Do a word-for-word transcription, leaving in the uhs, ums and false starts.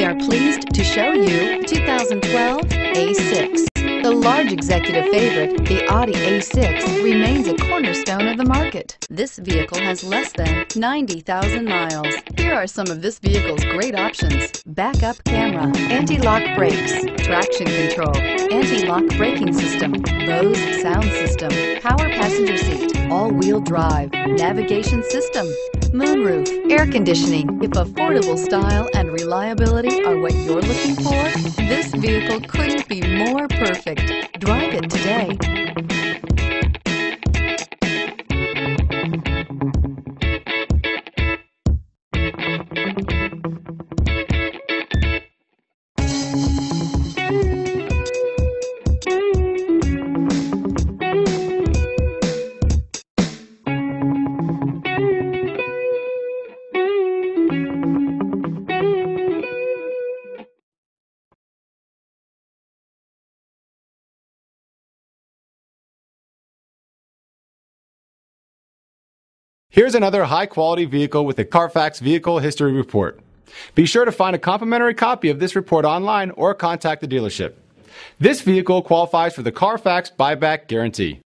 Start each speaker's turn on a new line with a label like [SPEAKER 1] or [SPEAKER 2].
[SPEAKER 1] are pleased to show you two thousand twelve A six. The large executive favorite, the Audi A six, remains a cornerstone of the market. This vehicle has less than ninety thousand miles. Here are some of this vehicle's great options: backup camera, anti-lock brakes, traction control, anti-lock braking system, Bose sound system, power passenger seat, all-wheel drive, navigation system, moonroof, air conditioning. If affordable style and reliability are what you're looking for, this vehicle couldn't be more perfect. Drive it today.
[SPEAKER 2] Here's another high-quality vehicle with a Carfax Vehicle History Report. Be sure to find a complimentary copy of this report online or contact the dealership. This vehicle qualifies for the Carfax Buyback Guarantee.